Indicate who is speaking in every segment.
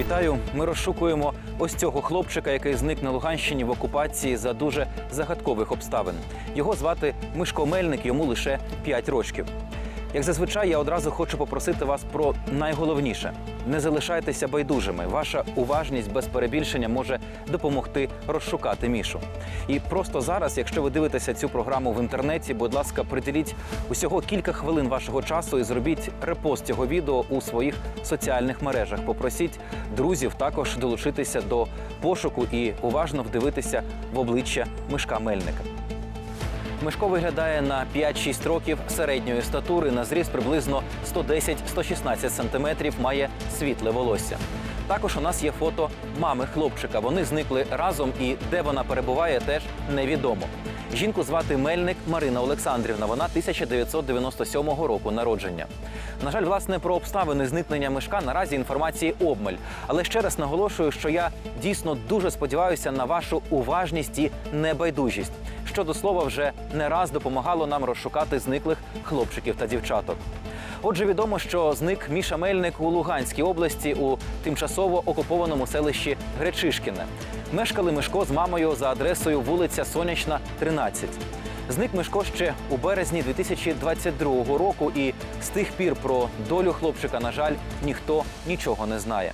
Speaker 1: Вітаю! Ми розшукуємо ось цього хлопчика, який зник на Луганщині в окупації за дуже загадкових обставин. Його звати Мишко Мельник, йому лише 5 років. Як зазвичай, я одразу хочу попросити вас про найголовніше. Не залишайтеся байдужими. Ваша уважність без перебільшення може допомогти розшукати Мішу. І просто зараз, якщо ви дивитеся цю програму в інтернеті, будь ласка, приділіть усього кілька хвилин вашого часу і зробіть репост цього відео у своїх соціальних мережах. Попросіть друзів також долучитися до пошуку і уважно вдивитися в обличчя Мишка Мельника. Мишко виглядає на 5-6 років, середньої статури, на зріст приблизно 110-116 сантиметрів, має світле волосся. Також у нас є фото мами хлопчика. Вони зникли разом і де вона перебуває, теж невідомо. Жінку звати Мельник Марина Олександрівна, вона 1997 року народження. На жаль, власне, про обставини зникнення Мишка наразі інформації обмаль. Але ще раз наголошую, що я дійсно дуже сподіваюся на вашу уважність і небайдужість, що, до слова, вже не раз допомагало нам розшукати зниклих хлопчиків та дівчаток. Отже, відомо, що зник Міша Мельник у Луганській області у тимчасово окупованому селищі Гречишкіне. Мешкали Мишко з мамою за адресою вулиця Сонячна, 13. Зник Мишко ще у березні 2022 року, і з тих пір про долю хлопчика, на жаль, ніхто нічого не знає.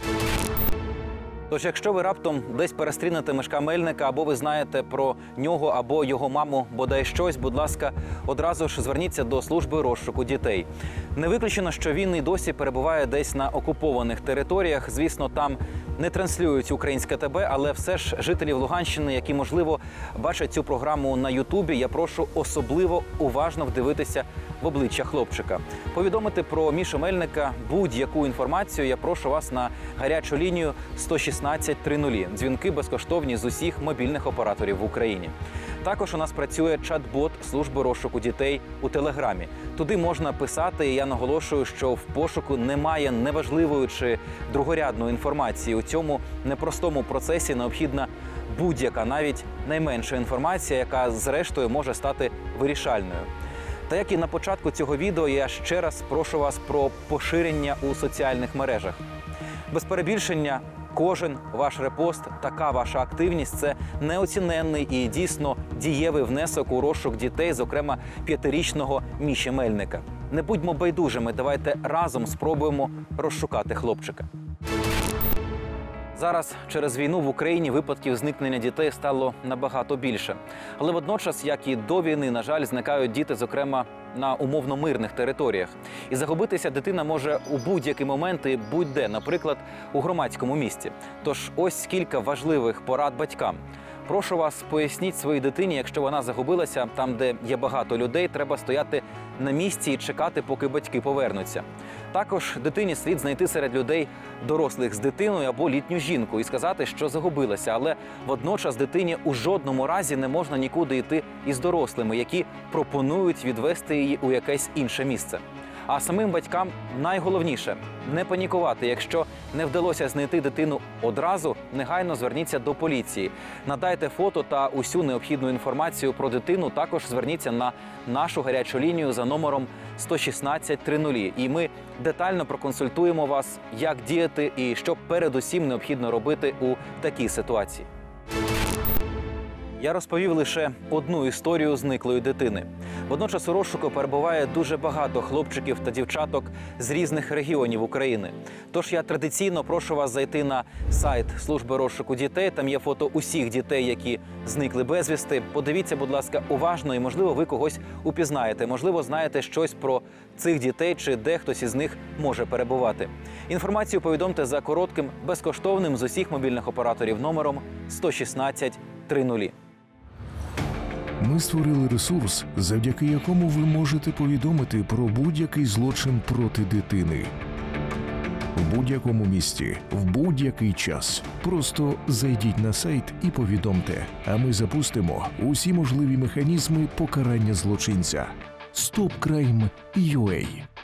Speaker 1: Тож, якщо ви раптом десь перестрінете Мишка Мельника, або ви знаєте про нього, або його маму бодай щось, будь ласка, одразу ж зверніться до служби розшуку дітей. Не виключено, що він і досі перебуває десь на окупованих територіях. Звісно, там не транслюють українське ТБ, але все ж жителів Луганщини, які, можливо, бачать цю програму на Ютубі, я прошу особливо уважно вдивитися в обличчя хлопчика. Повідомити про Мішу Мельника будь-яку інформацію я прошу вас на гарячу лінію 116-00. Дзвінки безкоштовні з усіх мобільних операторів в Україні. Також у нас працює чат-бот служби розшуку дітей у Телеграмі. Туди можна писати, і я наголошую, що в пошуку немає неважливої чи другорядної інформації. У цьому непростому процесі необхідна будь-яка, навіть найменша інформація, яка зрештою може стати вирішальною. Та як і на початку цього відео, я ще раз прошу вас про поширення у соціальних мережах. Без перебільшення, кожен ваш репост, така ваша активність – це неоціненний і дійсно дієвий внесок у розшук дітей, зокрема 5-річного Міші Мельника. Не будьмо байдужими, давайте разом спробуємо розшукати хлопчика. Зараз через війну в Україні випадків зникнення дітей стало набагато більше. Але водночас, як і до війни, на жаль, зникають діти, зокрема, на умовно мирних територіях. І загубитися дитина може у будь-який момент і будь-де, наприклад, у громадському місці. Тож ось кілька важливих порад батькам. Прошу вас, поясніть своїй дитині, якщо вона загубилася, там, де є багато людей, треба стояти на місці і чекати, поки батьки повернуться. Також дитині слід знайти серед людей дорослих з дитиною або літню жінку і сказати, що загубилася. Але водночас дитині у жодному разі не можна нікуди йти із дорослими, які пропонують відвести її у якесь інше місце. А самим батькам найголовніше – не панікувати. Якщо не вдалося знайти дитину одразу, негайно зверніться до поліції. Надайте фото та усю необхідну інформацію про дитину. Також зверніться на нашу гарячу лінію за номером 116-00. І ми детально проконсультуємо вас, як діяти і що передусім необхідно робити у такій ситуації. Я розповів лише одну історію зниклої дитини. Водночас у розшуку перебуває дуже багато хлопчиків та дівчаток з різних регіонів України. Тож я традиційно прошу вас зайти на сайт служби розшуку дітей. Там є фото усіх дітей, які зникли безвісти. Подивіться, будь ласка, уважно і, можливо, ви когось упізнаєте. Можливо, знаєте щось про цих дітей чи де хтось із них може перебувати. Інформацію повідомте за коротким, безкоштовним з усіх мобільних операторів номером 116-00.
Speaker 2: Ми створили ресурс, завдяки якому ви можете повідомити про будь-який злочин проти дитини. В будь-якому місці, в будь-який час. Просто зайдіть на сайт і повідомте, а ми запустимо усі можливі механізми покарання злочинця. StopCrime.ua